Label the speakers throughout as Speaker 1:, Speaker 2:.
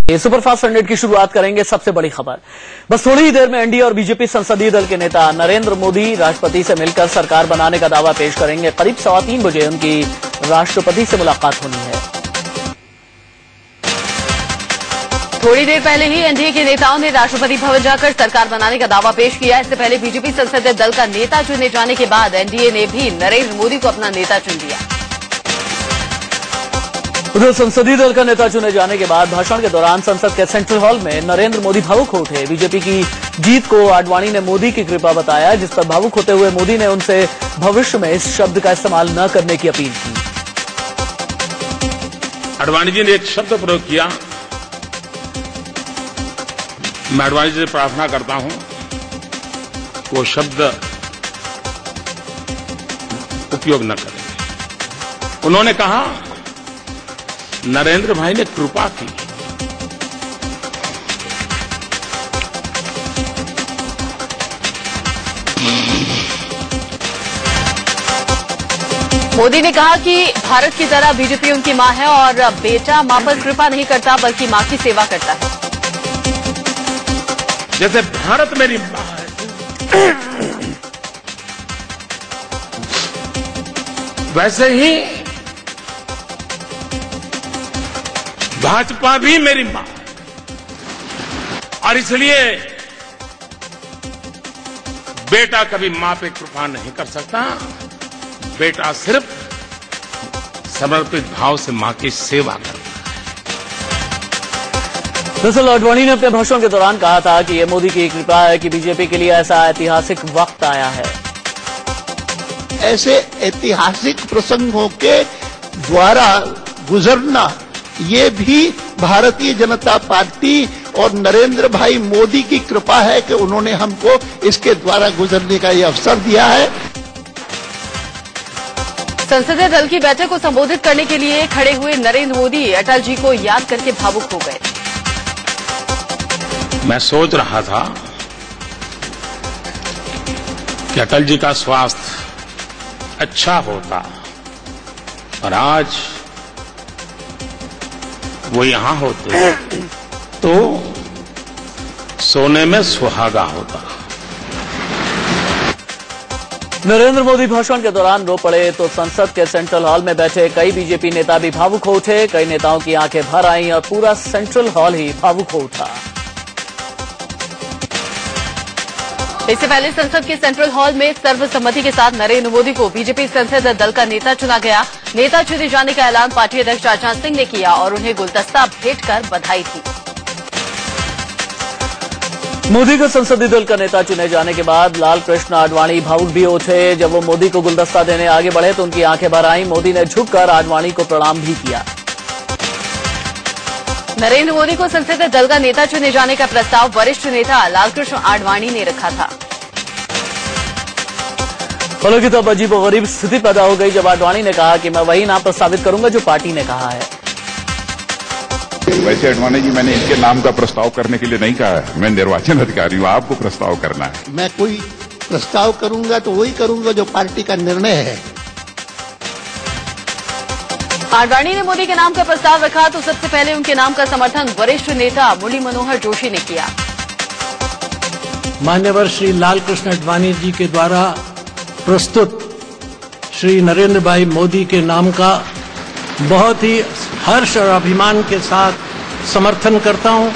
Speaker 1: Superfast 100 की शुरुआत करेंगे सबसे बड़ी खबर। बस थोड़ी ही देर में एनडीए और बीजेपी संसदीय दल के नेता नरेंद्र मोदी राष्ट्रपति से मिलकर सरकार बनाने का दावा पेश करेंगे। करीब 3:15 बजे उनकी राष्ट्रपति से मुलाकात होनी है।
Speaker 2: थोड़ी देर पहले ही एनडीए के नेताओं ने राष्ट्रपति भवन जाकर सरकार बनाने का दावा पेश किया। इससे पहले बीजेपी संसदीय दल का नेता चुने जाने के बाद एनडीए ने भी नरेंद्र मोदी को अपना नेता चुन लिया।
Speaker 1: उधर संसदीय दल का नेता चुने जाने के बाद भाषण के दौरान संसद के सेंट्रल हॉल में नरेंद्र मोदी भावुक हो उठे। बीजेपी की जीत को आडवाणी ने मोदी की कृपा बताया, जिस पर भावुक होते हुए मोदी ने उनसे भविष्य में इस शब्द का इस्तेमाल न करने की अपील की।
Speaker 3: आडवाणी जी ने एक शब्द प्रयोग किया, मैं आडवाणी जी से प्रार्थना करता हूं वो शब्द उपयोग न करें। उन्होंने कहा नरेंद्र भाई ने कृपा की।
Speaker 2: मोदी ने कहा कि भारत की तरह बीजेपी उनकी मां है और बेटा मां पर कृपा नहीं करता बल्कि मां की सेवा करता है।
Speaker 3: जैसे भारत मेरी मां है, वैसे ही भाजपा भी मेरी मां है। और इसलिए बेटा कभी मां पे कृपा नहीं कर सकता। बेटा सिर्फ समर्पित भाव से मां की सेवा करता है।
Speaker 1: दरअसल आडवाणी ने अपने भाषण के दौरान कहा था कि यह मोदी की कृपा है कि बीजेपी के लिए ऐसा ऐतिहासिक वक्त आया है।
Speaker 4: ऐसे ऐतिहासिक प्रसंगों के द्वारा गुजरना ये भी भारतीय जनता पार्टी और नरेंद्र भाई मोदी की कृपा है कि उन्होंने हमको इसके द्वारा गुजरने का ये अवसर दिया है।
Speaker 2: संसदीय दल की बैठक को संबोधित करने के लिए खड़े हुए नरेंद्र मोदी अटल जी को याद करके भावुक हो गए।
Speaker 3: मैं सोच रहा था कि अटल जी का स्वास्थ्य अच्छा होता और आज वो यहां होते तो सोने में सुहागा होता।
Speaker 1: नरेंद्र मोदी भाषण के दौरान रो पड़े तो संसद के सेंट्रल हॉल में बैठे कई बीजेपी नेता भी भावुक हो उठे। कई नेताओं की आंखें भर आईं और पूरा सेंट्रल हॉल ही भावुक हो उठा।
Speaker 2: इससे पहले संसद के सेंट्रल हॉल में सर्वसम्मति के साथ नरेंद्र मोदी को बीजेपी संसदीय दल का नेता चुना गया। नेता चुने जाने का ऐलान पार्टी अध्यक्ष राजनाथ सिंह ने किया और उन्हें गुलदस्ता भेंट कर बधाई दी।
Speaker 1: मोदी को संसदीय दल का नेता चुने जाने के बाद लाल कृष्ण आडवाणी भावुक भी उठे। जब वो मोदी को गुलदस्ता देने आगे बढ़े तो उनकी आंखें भर आईं। मोदी ने झुककर आडवाणी को प्रणाम भी किया।
Speaker 2: नरेंद्र मोदी को संसदीय दल का नेता चुने जाने का प्रस्ताव वरिष्ठ नेता लालकृष्ण आडवाणी ने रखा था।
Speaker 1: हालांकि तब अजीबोगरीब स्थिति पैदा हो गई जब आडवाणी ने कहा कि मैं वही नाम प्रस्तावित करूंगा जो पार्टी ने कहा है।
Speaker 5: वैसे आडवाणी जी, मैंने इनके नाम का प्रस्ताव करने के लिए नहीं कहा है। मैं निर्वाचन अधिकारी हूं, आपको प्रस्ताव करना है।
Speaker 4: मैं कोई प्रस्ताव करूंगा तो वही करूंगा जो पार्टी का निर्णय है।
Speaker 2: आडवाणी ने मोदी के नाम का प्रस्ताव रखा तो सबसे पहले उनके नाम का समर्थन वरिष्ठ नेता मुरली मनोहर जोशी ने किया।
Speaker 6: मान्यवर श्री लालकृष्ण आडवाणी जी के द्वारा प्रस्तुत श्री नरेंद्र भाई मोदी के नाम का बहुत ही हर्ष और अभिमान के साथ समर्थन करता हूं।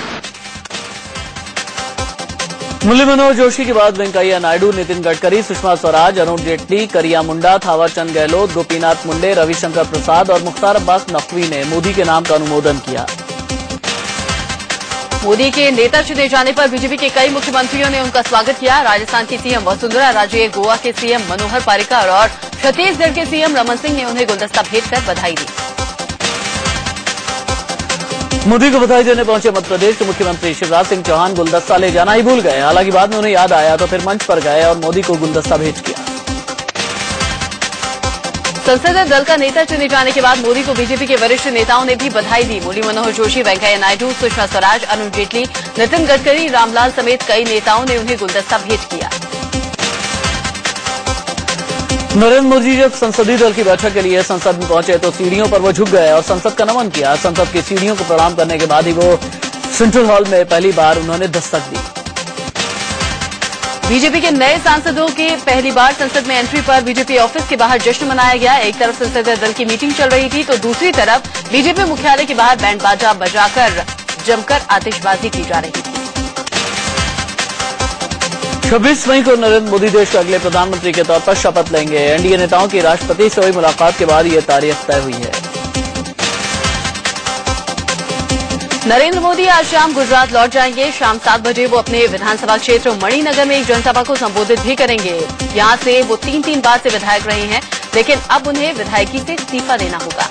Speaker 1: मुरली मनोहर जोशी के बाद वेंकैया नायडू, नितिन गडकरी, सुषमा स्वराज, अरुण जेटली, करिया मुंडा, थावरचंद गहलोत, गोपीनाथ मुंडे, रविशंकर प्रसाद और मुख्तार अब्बास नकवी ने मोदी के नाम का अनुमोदन किया।
Speaker 2: मोदी के नेता चुने जाने पर बीजेपी के कई मुख्यमंत्रियों ने उनका स्वागत किया। राजस्थान की सीएम वसुंधरा राजे, गोवा के सीएम मनोहर पर्रिकर और छत्तीसगढ़ के सीएम रमन सिंह ने उन्हें गुलदस्ता भेंट कर बधाई दी।
Speaker 1: मोदी को बधाई देने पहुंचे मध्य प्रदेश के मुख्यमंत्री शिवराज सिंह चौहान गुलदस्ता ले जाना ही भूल गए। हालांकि बाद में उन्हें याद आया तो फिर मंच पर गए और मोदी को गुलदस्ता भेंट किया।
Speaker 2: संसदीय दल का नेता चुने जाने के बाद मोदी को बीजेपी के वरिष्ठ नेताओं ने भी बधाई दी। मुरली मनोहर जोशी, वेंकैया नायडू, सुषमा स्वराज, अरुण जेटली, नितिन गडकरी, रामलाल समेत कई नेताओं ने उन्हें गुलदस्ता भेंट किया।
Speaker 1: नरेंद्र मोदी जब संसदीय दल की बैठक के लिए संसद में पहुंचे तो सीढ़ियों पर वो झुक गए और संसद का नमन किया। संसद की सीढ़ियों को प्रणाम करने के बाद ही वो सेंट्रल हॉल में पहली बार उन्होंने दस्तक दी।
Speaker 2: बीजेपी के नए सांसदों के पहली बार संसद में एंट्री पर बीजेपी ऑफिस के बाहर जश्न मनाया गया। एक तरफ संसदीय दल की मीटिंग चल रही थी तो दूसरी तरफ बीजेपी मुख्यालय के बाहर बैंड बाजा बजाकर जमकर आतिशबाजी की जा रही थी।
Speaker 1: 26 मई को नरेंद्र मोदी देश के अगले प्रधानमंत्री के तौर पर शपथ लेंगे। एनडीए नेताओं की राष्ट्रपति से हुई मुलाकात के बाद ये तारीख तय हुई है।
Speaker 2: नरेंद्र मोदी आज शाम गुजरात लौट जाएंगे। शाम 7 बजे वो अपने विधानसभा क्षेत्र मणिनगर में एक जनसभा को संबोधित भी करेंगे। यहां से वो 3 बार से विधायक रहे हैं, लेकिन अब उन्हें विधायकी से इस्तीफा देना होगा।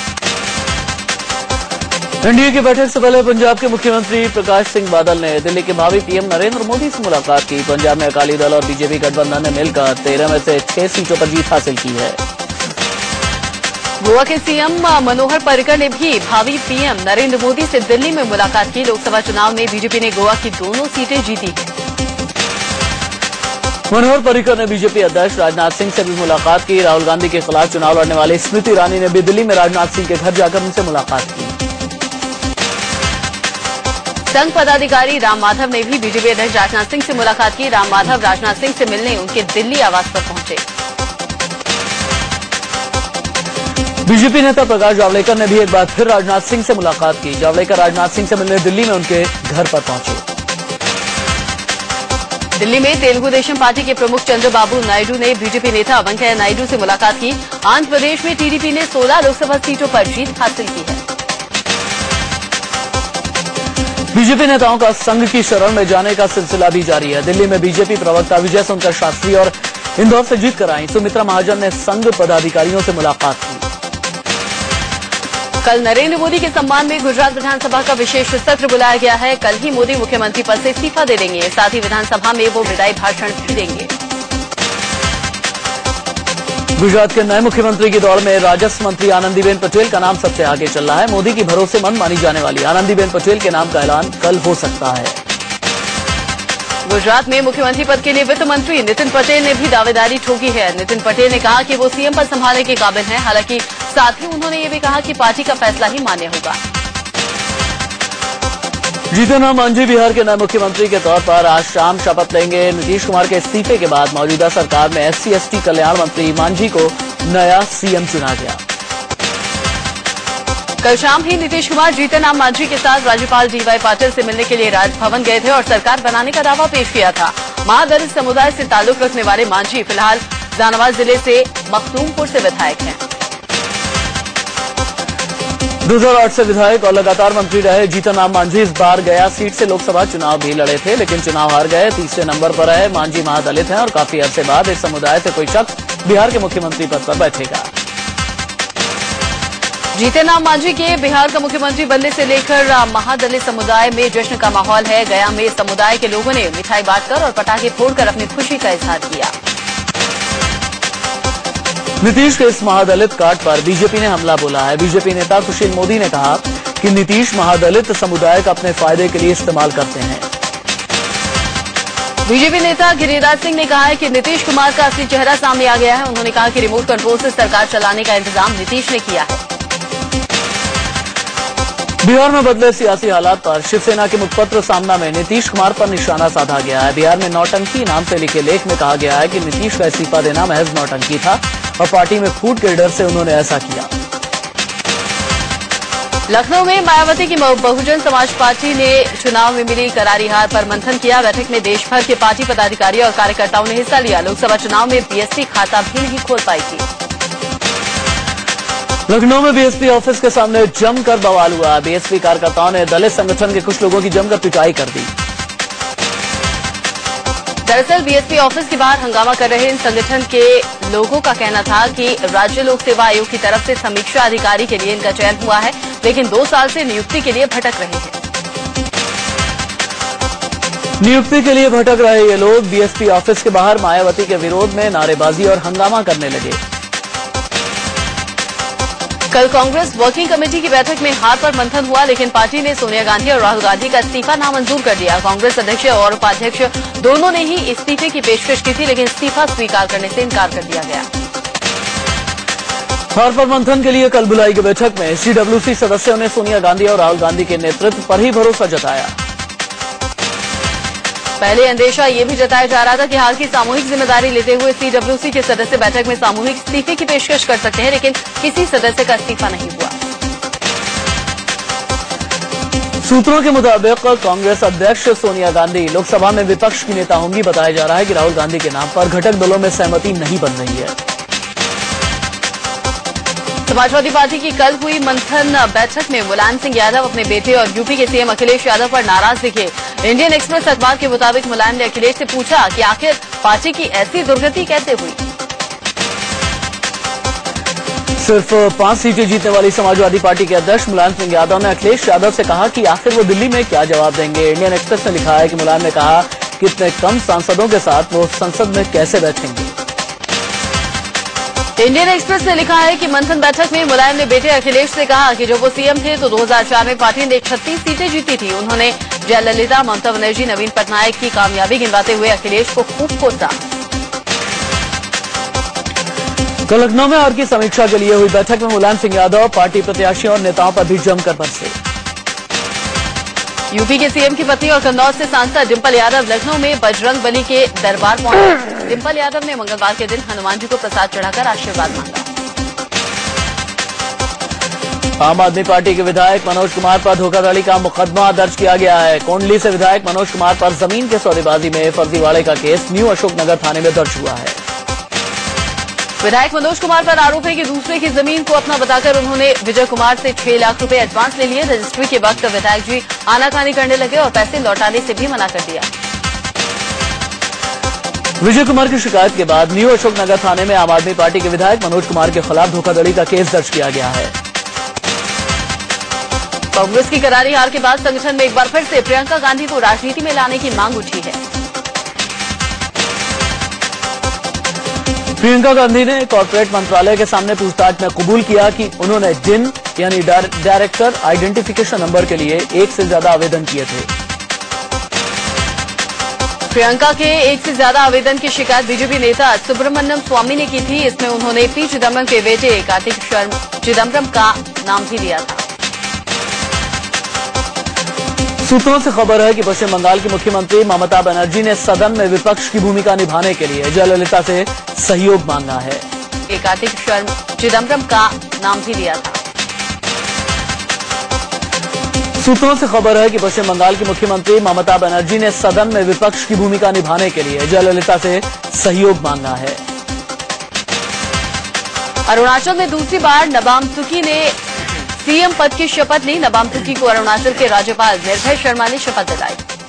Speaker 1: एनडीए की बैठक से पहले पंजाब के मुख्यमंत्री प्रकाश सिंह बादल ने दिल्ली के भावी पीएम नरेंद्र मोदी से मुलाकात की। पंजाब में अकाली दल और बीजेपी गठबंधन ने मिलकर 13 में से 6 सीटों पर जीत हासिल की है।
Speaker 2: गोवा के सीएम मनोहर पर्रिकर ने भी भावी पीएम नरेंद्र मोदी से दिल्ली में मुलाकात की। लोकसभा चुनाव में बीजेपी ने गोवा की दोनों सीटें जीती हैं।
Speaker 1: मनोहर पर्रिकर ने बीजेपी अध्यक्ष राजनाथ सिंह से भी मुलाकात की। राहुल गांधी के खिलाफ चुनाव लड़ने वाली स्मृति ईरानी ने भी दिल्ली में राजनाथ सिंह के घर जाकर उनसे मुलाकात की।
Speaker 2: संघ पदाधिकारी राम माधव ने भी बीजेपी अध्यक्ष राजनाथ सिंह से मुलाकात की। राम माधव राजनाथ सिंह से मिलने उनके दिल्ली आवास पर पहुंचे।
Speaker 1: बीजेपी नेता प्रकाश जावड़ेकर ने भी एक बार फिर राजनाथ सिंह से मुलाकात की। जावड़ेकर राजनाथ सिंह से मिलने दिल्ली में उनके घर पर पहुंचे।
Speaker 2: दिल्ली में तेलुगु देशम पार्टी के प्रमुख चंद्रबाबू नायडू ने बीजेपी नेता वेंकैया नायडू से मुलाकात की। आंध्र प्रदेश में टीडीपी ने 16 लोकसभा सीटों पर जीत हासिल की है।
Speaker 1: बीजेपी नेताओं का संघ की शरण में जाने का सिलसिला भी जारी है। दिल्ली में बीजेपी प्रवक्ता विजय सुंदर शास्त्री और इंदौर से जीत कर आई सुमित्रा महाजन ने संघ पदाधिकारियों से मुलाकात की।
Speaker 2: कल नरेंद्र मोदी के सम्मान में गुजरात विधानसभा का विशेष सत्र बुलाया गया है। कल ही मोदी मुख्यमंत्री पद से इस्तीफा दे देंगे। साथ ही विधानसभा में वो विदाई भाषण भी देंगे।
Speaker 1: गुजरात के नए मुख्यमंत्री की दौड़ में राजस्व मंत्री आनंदीबेन पटेल का नाम सबसे आगे चल रहा है। मोदी की भरोसेमंद मानी जाने वाली आनंदीबेन पटेल के नाम का ऐलान कल हो सकता है।
Speaker 2: गुजरात में मुख्यमंत्री पद के लिए वित्त मंत्री नितिन पटेल ने भी दावेदारी ठोकी है। नितिन पटेल ने कहा कि वो सीएम पद संभालने के काबिल हैं। हालांकि साथ ही उन्होंने ये भी कहा कि पार्टी का फैसला ही मान्य होगा।
Speaker 1: जीतन राम मांझी बिहार के नए मुख्यमंत्री के तौर पर आज शाम शपथ लेंगे। नीतीश कुमार के इस्तीफे के बाद मौजूदा सरकार में SC/ST कल्याण मंत्री मांझी को नया सीएम चुना गया।
Speaker 2: कल शाम ही नीतीश कुमार जीतन राम मांझी के साथ राज्यपाल DY पाटिल से मिलने के लिए राजभवन गए थे और सरकार बनाने का दावा पेश किया था। महादलित समुदाय से ताल्लुक रखने वाले मांझी फिलहाल जहानाबाद जिले से मखदूमपुर से विधायक हैं।
Speaker 1: 2008 से विधायक और लगातार मंत्री रहे जीतन राम मांझी इस बार गया सीट से लोकसभा चुनाव भी लड़े थे, लेकिन चुनाव हार गए। तीसरे नंबर पर रहे। मांझी महादलित हैं और काफी अरसे बाद इस समुदाय से कोई शख्स बिहार के मुख्यमंत्री पद पर बैठेगा।
Speaker 2: जीतन राम मांझी के बिहार का मुख्यमंत्री बनने से लेकर महादलित समुदाय में जश्न का माहौल है। गया में समुदाय के लोगों ने मिठाई बांटकर और पटाखे फोड़कर अपनी खुशी का इजहार किया।
Speaker 1: नीतीश के इस महादलित कार्ड पर बीजेपी ने हमला बोला है। बीजेपी नेता सुशील मोदी ने कहा कि नीतीश महादलित समुदाय का अपने फायदे के लिए इस्तेमाल करते हैं।
Speaker 2: बीजेपी नेता गिरिराज सिंह ने कहा है कि नीतीश कुमार का असली चेहरा सामने आ गया है। उन्होंने कहा कि रिमोट कंट्रोल से सरकार चलाने का इंतजाम नीतीश ने किया है।
Speaker 1: बिहार में बदले सियासी हालात पर शिवसेना के मुखपत्र सामना में नीतीश कुमार पर निशाना साधा गया है। बिहार में नौटंकी नाम से लिखे लेख में कहा गया है कि नीतीश का इस्तीफा देना महज नौटंकी था और पार्टी में फूट के डर से उन्होंने ऐसा किया।
Speaker 2: लखनऊ में मायावती की बहुजन समाज पार्टी ने चुनाव में मिली करारी हार पर मंथन किया। बैठक में देश भर के पार्टी पदाधिकारी और कार्यकर्ताओं ने हिस्सा लिया। लोकसभा चुनाव में बीएसपी खाता भी नहीं खोल पाई थी।
Speaker 1: लखनऊ में बीएसपी ऑफिस के सामने जमकर बवाल हुआ। बीएसपी कार्यकर्ताओं ने दलित संगठन के कुछ लोगों की जमकर पिटाई कर दी।
Speaker 2: दरअसल बीएसपी ऑफिस के बाहर हंगामा कर रहे इन संगठन के लोगों का कहना था कि राज्य लोक सेवा आयोग की तरफ से समीक्षा अधिकारी के लिए इनका चयन हुआ है, लेकिन 2 साल से नियुक्ति के लिए भटक रहे हैं।
Speaker 1: नियुक्ति के लिए भटक रहे ये लोग बीएसपी ऑफिस के बाहर मायावती के विरोध में नारेबाजी और हंगामा करने लगे।
Speaker 2: कल कांग्रेस वर्किंग कमेटी की बैठक में हार पर मंथन हुआ, लेकिन पार्टी ने सोनिया गांधी और राहुल गांधी का इस्तीफा नामंजूर कर दिया। कांग्रेस अध्यक्ष और उपाध्यक्ष दोनों ने ही इस्तीफे की पेशकश की थी, लेकिन इस्तीफा स्वीकार करने से इनकार कर दिया गया।
Speaker 1: हार पर मंथन के लिए कल बुलाई गई बैठक में सीडब्ल्यूसी सदस्यों ने सोनिया गांधी और राहुल गांधी के नेतृत्व पर ही भरोसा जताया।
Speaker 2: पहले अंदेशा ये भी जताया जा रहा था कि हाल की सामूहिक जिम्मेदारी लेते हुए सीडब्ल्यूसी के सदस्य बैठक में सामूहिक इस्तीफे की पेशकश कर सकते हैं, लेकिन किसी सदस्य का इस्तीफा नहीं हुआ।
Speaker 1: सूत्रों के मुताबिक कांग्रेस अध्यक्ष सोनिया गांधी लोकसभा में विपक्ष की नेता होंगी। बताया जा रहा है कि राहुल गांधी के नाम पर घटक दलों में सहमति नहीं बन रही है।
Speaker 2: समाजवादी पार्टी की कल हुई मंथन बैठक में मुलायम सिंह यादव अपने बेटे और यूपी के सीएम अखिलेश यादव पर नाराज दिखे। इंडियन एक्सप्रेस अखबार के मुताबिक मुलायम ने अखिलेश से पूछा कि आखिर पार्टी की ऐसी दुर्गति कैसे हुई।
Speaker 1: सिर्फ 5 सीटें जीतने वाली समाजवादी पार्टी के अध्यक्ष मुलायम सिंह यादव ने अखिलेश यादव से कहा कि आखिर वो दिल्ली में क्या जवाब देंगे। इंडियन एक्सप्रेस ने लिखा है कि मुलायम ने कहा कि इतने कम सांसदों के साथ वो संसद में कैसे बैठेंगे।
Speaker 2: इंडियन एक्सप्रेस ने लिखा है कि मंथन बैठक में मुलायम ने बेटे अखिलेश से कहा कि जब वो सीएम थे तो 2004 में पार्टी ने 36 सीटें जीती थी। उन्होंने जयललिता, ममता बनर्जी, नवीन पटनायक की कामयाबी गिनवाते हुए अखिलेश को खूब कोसा।
Speaker 1: कल लखनऊ में हार की समीक्षा के लिए हुई बैठक में मुलायम सिंह यादव पार्टी प्रत्याशियों और नेताओं पर भी जमकर बरसे।
Speaker 2: यूपी के सीएम की पत्नी और कन्नौज से सांसद डिंपल यादव लखनऊ में बजरंग बली के दरबार पहुंचे। डिंपल यादव ने मंगलवार के दिन हनुमान जी को प्रसाद चढ़ाकर आशीर्वाद मांगा।
Speaker 1: आम आदमी पार्टी के विधायक मनोज कुमार पर धोखाधड़ी का मुकदमा दर्ज किया गया है। कोंडली से विधायक मनोज कुमार पर जमीन के सौदेबाजी में फर्जीवाड़े का केस न्यू अशोकनगर थाने में दर्ज हुआ है।
Speaker 2: विधायक मनोज कुमार पर आरोप है कि दूसरे की जमीन को अपना बताकर उन्होंने विजय कुमार से 6 लाख रुपए एडवांस ले लिए। रजिस्ट्री के वक्त विधायक जी आनाकानी करने लगे और पैसे लौटाने से भी मना कर दिया।
Speaker 1: विजय कुमार की शिकायत के बाद न्यू अशोकनगर थाने में आम आदमी पार्टी के विधायक मनोज कुमार के खिलाफ धोखाधड़ी का केस दर्ज किया गया है।
Speaker 2: कांग्रेस की करारी हार के बाद संगठन में एक बार फिर से प्रियंका गांधी को राजनीति में लाने की मांग उठी है।
Speaker 1: प्रियंका गांधी ने कॉर्पोरेट मंत्रालय के सामने पूछताछ में कबूल किया कि उन्होंने डिन यानी डायरेक्टर आइडेंटिफिकेशन नंबर के लिए 1 से ज्यादा आवेदन किए थे।
Speaker 2: प्रियंका के 1 से ज्यादा आवेदन की शिकायत बीजेपी नेता सुब्रमण्यम स्वामी ने की थी। इसमें उन्होंने पी चिदम्बरम के बेटे कार्तिक चिदम्बरम का नाम भी दिया था।
Speaker 1: सूत्रों से खबर है कि पश्चिम बंगाल की मुख्यमंत्री ममता बनर्जी ने सदन में विपक्ष की भूमिका निभाने के लिए जयललिता से सहयोग मांगा है।
Speaker 2: कार्तिक चिदम्बरम का नाम भी दिया था।
Speaker 1: सूत्रों से खबर है कि पश्चिम बंगाल की मुख्यमंत्री ममता बनर्जी ने सदन में विपक्ष की भूमिका निभाने के लिए जयललिता से सहयोग मांगा है।
Speaker 2: अरुणाचल में दूसरी बार नबाम तुकी ने सीएम पद की शपथ ली। नबाम तुकी को अरुणाचल के राज्यपाल निर्भय शर्मा ने शपथ दिलाई।